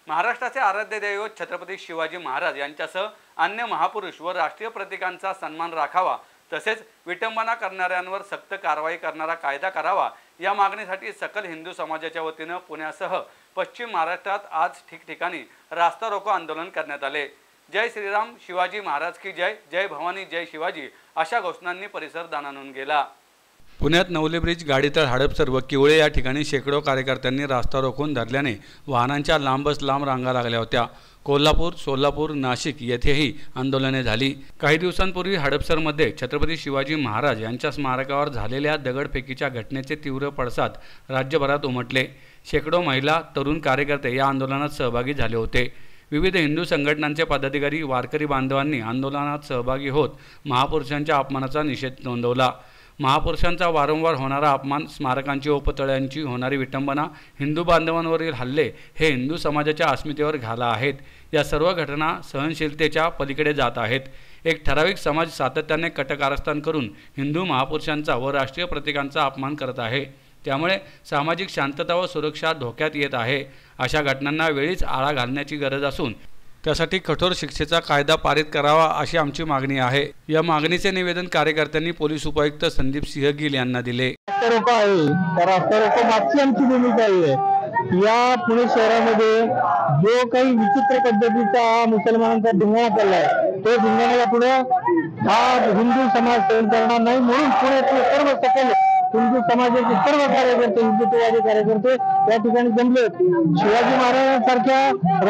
महाराष्ट्राचे आराध्य दैवत छत्रपती शिवाजी महाराज यांच्यासह अन्य महापुरुष व राष्ट्रीय प्रतीकांचा सन्मान राखावा, तसेच विटंबना करणाऱ्यांवर सक्त कारवाई करणारा कायदा करावा या मागणीसाठी सकल हिंदू समाजाच्या वतीने पुण्यासह पश्चिम महाराष्ट्रात आज ठिकठिकाणी रास्ता रोको आंदोलन करण्यात आले। जय श्रीराम, शिवाजी महाराज की जय, जय भवानी, जय शिवाजी अशा घोषणांनी परिसर दणाणून गेला। पुण्यात नवले ब्रिज, गाडीतळ, हडपसर व किवळे या ठिकाणी शेकडो कार्यकर्त्यांनी रास्ता रोखून धरल्याने वाहनांच्या लांबच लांब रांगा लागल्या होत्या। कोल्हापूर, सोलापूर, नाशिक येथेही आंदोलने झाली। काही दिवसांपूर्वी हडपसरमध्ये छत्रपती शिवाजी महाराज यांच्या स्मारकावर झालेल्या दगडफेकीच्या घटनेचे तीव्र पडसाद राज्यभरात उमटले। शेकडो महिला, तरुण कार्यकर्ते या आंदोलनात सहभागी झाले होते। विविध हिंदू संघटनांचे पदाधिकारी, वारकरी बांधवांनी आंदोलनात सहभागी होत महापुरुषांच्या अपमानाचा निषेध नोंदवला। महापुरुषांचा वारंवार होणारा अपमान, स्मारकांची व पुतळ्यांची होणारी विटंबना, हिंदू बांधवांवरील हल्ले हे हिंदू समाजाच्या अस्मितेवर घाला आहेत। या सर्व घटना सहनशीलतेच्या पलीकडे जात आहेत। एक ठराविक समाज सातत्याने कटकारस्थान करून हिंदू महापुरुषांचा व राष्ट्रीय प्रतीकांचा अपमान करत आहे। त्यामुळे सामाजिक शांतता व सुरक्षा धोक्यात येत आहे। अशा घटनांना वेळीच आळा घालण्याची गरज असून त्यासाठी कठोर शिक्षेचा कायदा पारित करावा अशी आमची मागणी आहे। या मागणीचे निवेदन कार्यकर्त्यांनी पोलीस उपायुक्त संदीप सिंह गिल यांना दिले। मागची आमची भूमिका आहे। या पुणे शहरामध्ये जो काही विचित्र पद्धतीचा मुसलमानांचा धिंगाणा चाललाय, तो धिंगाणाला पुढे हा हिंदू समाज सहन करणार नाही, म्हणून पुण्यातले सर्व सकल हिंदू समाजाचे सर्व कार्यकर्ते, हिंदुत्ववादी कार्यकर्ते या ठिकाणी जमले। शिवाजी महाराजांसारख्या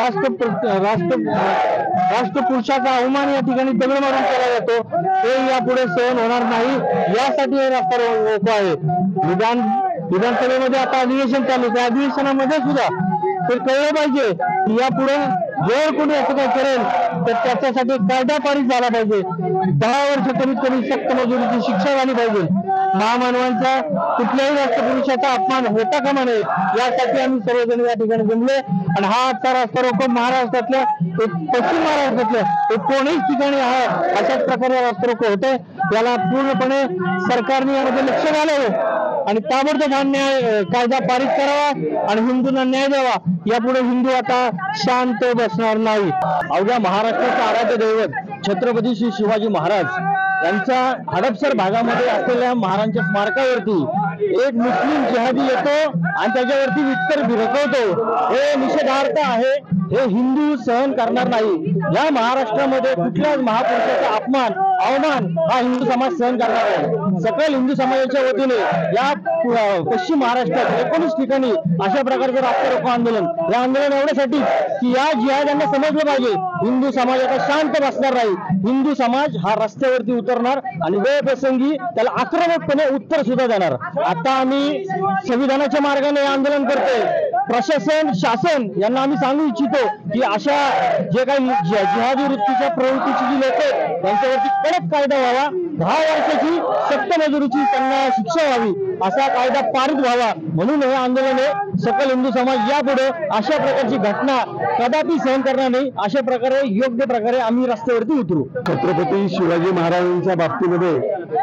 राष्ट्रपुरुषाचा अवमान या ठिकाणी दगड मारून केला जातो, ते यापुढे सहन होणार नाही। यासाठी हे रास्ता रोको आहे। विधानसभेमध्ये आता अधिवेशन चालू, त्या अधिवेशनामध्ये सुद्धा ते कळलं पाहिजे की यापुढे जर कोणी असं काय करेल तर त्याच्यासाठी कायदा पारित झाला पाहिजे। 10 वर्ष कमीत कमी सक्त मजुरीची शिक्षा झाली पाहिजे। महामानवांचा कुठल्याही राष्ट्रपुरुषाचा अपमान होता कामा नये, यासाठी आम्ही सर्वजण या ठिकाणी जमले। आणि हा आजचा रास्ता रोको महाराष्ट्रातल्या, पश्चिम महाराष्ट्रातल्या कोणीच ठिकाणी अशाच प्रकारे रास्ता रोको होते। याला पूर्णपणे सरकारने यामध्ये लक्ष घालावे आणि ताबडतोब न्याय कायदा पारित करावा आणि हिंदूंना न्याय द्यावा। यापुढे हिंदू आता शांत बसणार नाही। अवघ्या महाराष्ट्राचा आराध्य दैवत छत्रपती श्री शिवाजी महाराज यांच्या हडपसर भागामध्ये असलेल्या महाराजांच्या स्मारकावरती एक मुस्लिम जिहादी येतो आणि त्याच्यावरती विस्तर भिरकवतो, हे निषेधार्थ आहे। हे हिंदू सहन करणार नाही। या महाराष्ट्रामध्ये कुठल्याच महापुरुषाचा अपमान, अवमान हा हिंदू समाज सहन करणार नाही। सकल हिंदू समाजाच्या वतीने या पश्चिम महाराष्ट्रात 19 ठिकाणी अशा प्रकारचं रास्ता रोको आंदोलन, हे आंदोलन एवढ्यासाठी की या जिहाद्यांना समजलं पाहिजे हिंदू समाज आता शांत बसणार नाही। हिंदू समाज हा रस्त्यावरती उतरणार आणि वेळ प्रसंगी त्याला आक्रमकपणे उत्तर सुद्धा देणार। आता आम्ही संविधानाच्या मार्गाने आंदोलन करतोय। प्रशासन, शासन यांना आम्ही सांगू इच्छितो की अशा जे काही जिहादी वृत्तीच्या प्रवृत्तीची जी लोक आहेत त्यांच्यावरती कडक कायदा व्हावा। 10 वर्षाची सक्त मजुरीची त्यांना शिक्षा व्हावी, असा कायदा पारित व्हावा। म्हणून हे आंदोलन सकल हिंदू समाज यापुढे अशा प्रकारची घटना कदापि सहन करणार नाही। अशा प्रकारे योग्य प्रकारे आम्ही रस्त्यावरती उतरू। छत्रपती शिवाजी महाराजांच्या बाबतीमध्ये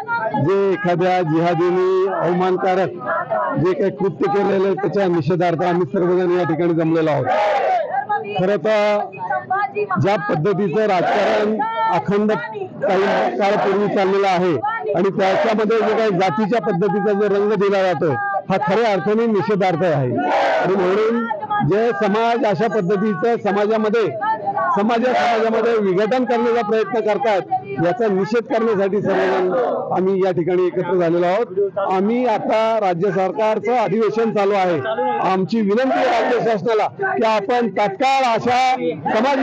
जे एखाद्या जिहादीने अवमानकारक जे काही कृत्य केलेलं त्याच्या निषेधार्थ आम्ही सर्वजण या ठिकाणी जमलेलो आहोत। खरं तर ज्या पद्धतीचं राजकारण अखंड काही काळापूर्वी चाललेलं आहे आणि त्याच्यामध्ये जे काही जातीच्या पद्धतीचा जो रंग दिला जातो हा खऱ्या अर्थाने निषेधार्थ आहे। आणि म्हणून जे समाज अशा पद्धतीचं समाजामध्ये विघटन करण्याचा प्रयत्न करतात याचा निषेध करण्यासाठी सर्वजण आम्ही या ठिकाणी एकत्र झालेलो आहोत। आम्ही आता राज्य सरकारचं अधिवेशन चालू आहे। आमची विनंती आहे राज्य शासनाला की आपण तात्काळ अशा समाज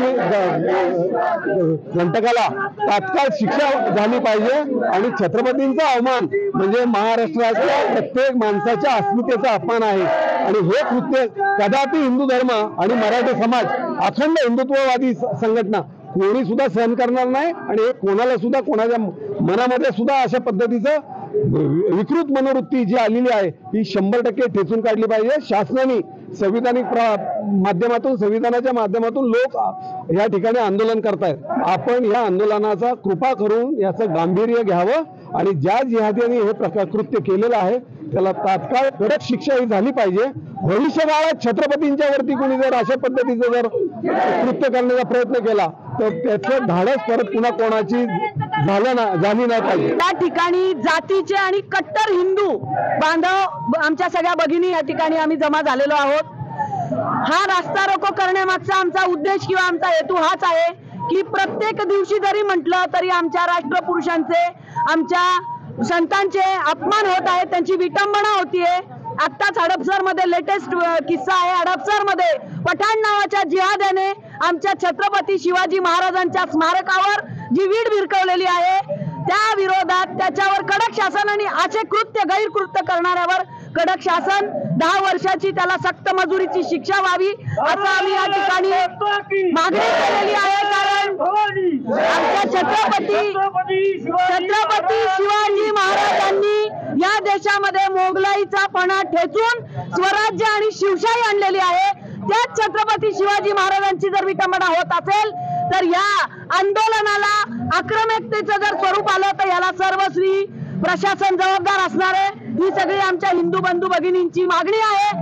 घंटकाला तात्काळ शिक्षा झाली पाहिजे आणि छत्रपतींचा अवमान म्हणजे महाराष्ट्राच्या प्रत्येक माणसाच्या अस्मितेचा अपमान आहे आणि हे कृत्य कदापि हिंदू धर्म आणि मराठी समाज अखंड हिंदुत्ववादी संघटना कोणी सुद्धा सहन करणार नाही। आणि हे कोणाला सुद्धा कोणाच्या मनामध्ये सुद्धा अशा पद्धतीचं विकृत मनोवृत्ती जी आलेली आहे ही 100% ठेचून काढली पाहिजे। शासनाने संविधानिक माध्यमातून, संविधानाच्या माध्यमातून लोक या ठिकाणी आंदोलन करतायत। आपण या आंदोलनाचा कृपा करून याचं गांभीर्य घ्यावं आणि ज्या जिहाद्यांनी हे कृत्य केलेलं आहे त्याला तात्काळ कडक शिक्षा ही झाली पाहिजे. भविष्यकाळात छत्रपतींच्या वरती कोणी जर अशा पद्धतीचं जर कृत्य करण्याचा प्रयत्न केला तर त्याचं धाडस परत पुन्हा कोणाची झाली नाही पाहिजे. त्या ठिकाणी जातीचे आणि कट्टर हिंदू बांधव आमच्या सगळ्या भगिनी या ठिकाणी आम्ही जमा झालेलो आहोत. हा रास्ता रोको करण्यामागचा आमचा उद्देश किंवा आमचा हेतू हाच आहे की प्रत्येक दिवशी जरी म्हटलं तरी आमच्या राष्ट्रपुरुषांचे, आमच्या संतांचे अपमान होत आहेत, त्यांची विटंबना होतीये. आत्ताच हडपसर मध्ये लेटेस्ट किस्सा आहे. हडपसर मध्ये पठाण नावाच्या जिहाद्याने आमच्या छत्रपती शिवाजी महाराजांच्या स्मारकावर जी वीट भिरकवलेली आहे त्या विरोधात त्याच्यावर कडक शासन आणि असे गैरकृत्य करणाऱ्यावर कडक शासन 10 वर्षाची त्याला सक्त मजुरीची शिक्षा व्हावी असं आम्ही या ठिकाणी मागणी केलेली आहे. कारण आमच्या छत्रपती शिवाजी महाराजांनी या देशामध्ये मोगलाईचा पणा ठेचून स्वराज्य आणि शिवशाही आणलेली आहे. त्याच छत्रपती शिवाजी महाराजांची जर विटंबना होत असेल तर या आंदोलनाला आक्रमकतेचं जर स्वरूप आलं तर याला सर्वस्वी प्रशासन जबाबदार असणार आहे. ही सगळी आमच्या हिंदू बंधू भगिनींची मागणी आहे.